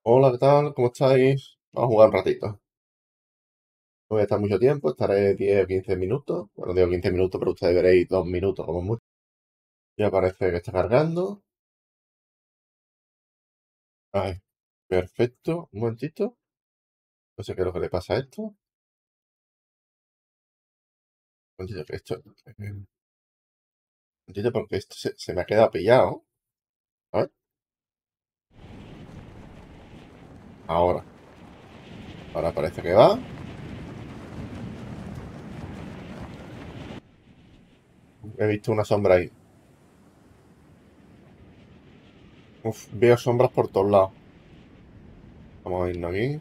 Hola, ¿qué tal? ¿Cómo estáis? Vamos a jugar un ratito. No voy a estar mucho tiempo, estaré 10 o 15 minutos. Bueno, digo 15 minutos, pero ustedes veréis 2 minutos como mucho. Ya parece que está cargando. Ay, perfecto. Un momentito. No sé qué es lo que le pasa a esto. Un momentito, que un momentito porque esto se me ha quedado pillado. A ver, ahora. Ahora parece que va. He visto una sombra ahí. Uf, veo sombras por todos lados. Vamos a irnos aquí.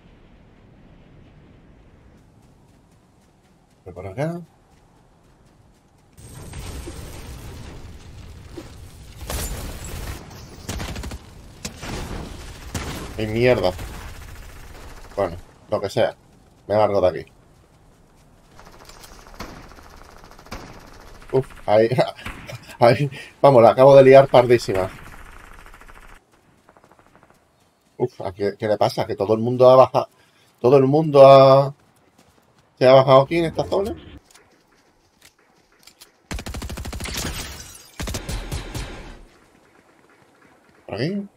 Voy por acá. ¡Ay, mierda! Bueno, lo que sea. Me largo de aquí. Uf, ahí. Ahí. Vamos, la acabo de liar pardísima. Uf, ¿qué le pasa? Que todo el mundo ha bajado. Todo el mundo se ha bajado aquí en esta zona. Por aquí.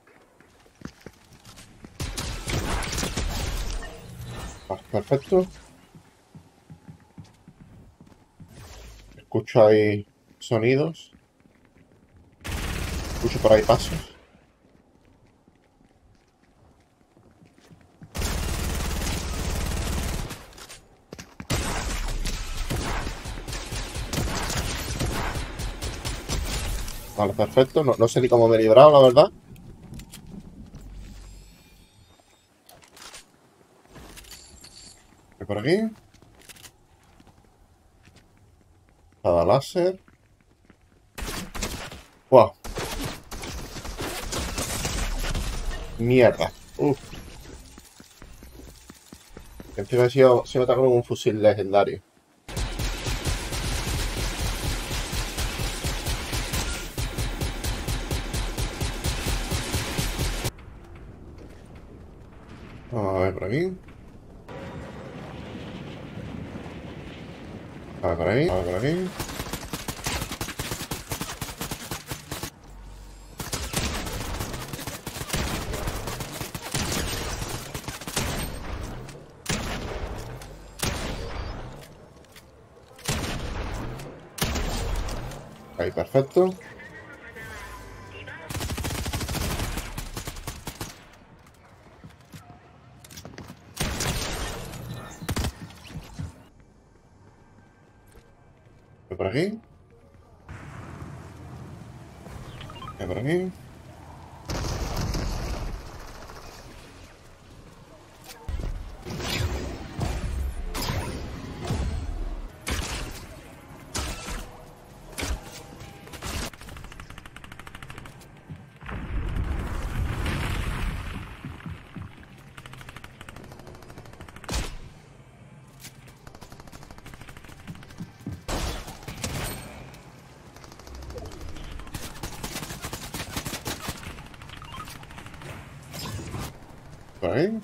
Perfecto. Escucho ahí sonidos. Escucho por ahí pasos. Vale, perfecto. No sé ni cómo me he librado, la verdad. Voy por aquí. Espada láser. ¡Wow! Mierda. Uf. Encima se me está con un fusil legendario. Vamos a ver por aquí. A ver por ahí. A ver por aquí. Ahí, perfecto. Voy por aquí. Voy por aquí. Por ahí.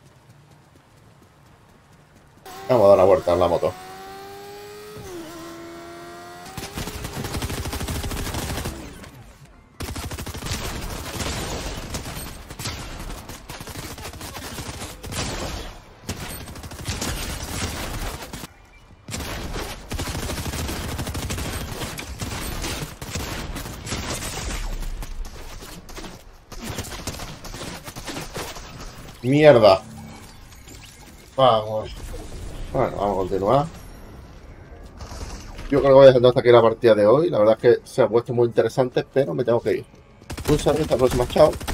Vamos a dar la vuelta en la moto. Mierda. Vamos. Bueno, vamos a continuar. Yo creo que voy dejando hasta aquí la partida de hoy. La verdad es que se ha puesto muy interesante, pero me tengo que ir. Un saludo, hasta la próxima. Chao.